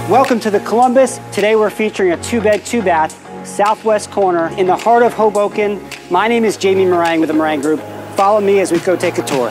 Welcome to the Columbus. Today we're featuring a 2-bed, 2-bath, southwest corner in the heart of Hoboken. My name is Jamie Meringue with the Meringue Group. Follow me as we go take a tour.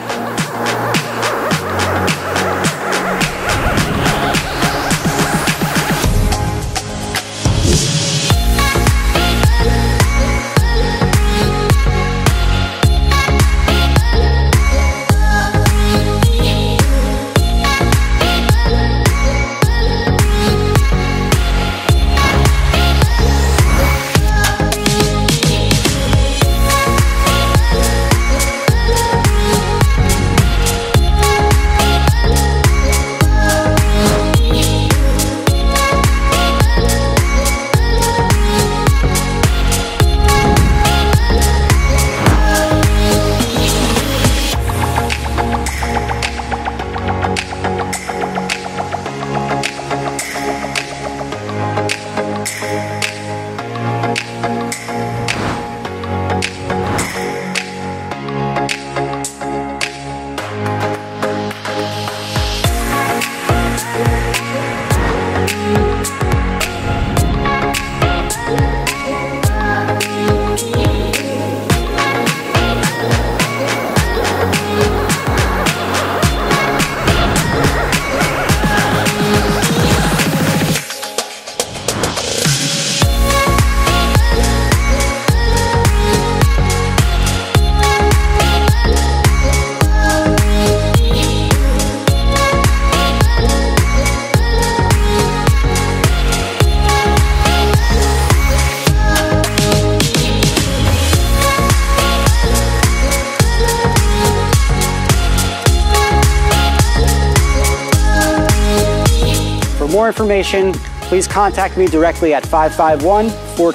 For more information, please contact me directly at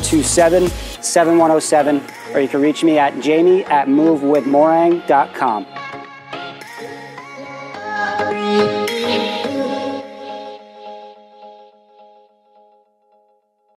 551-427-7107, or you can reach me at jamie@movewithmeringue.com.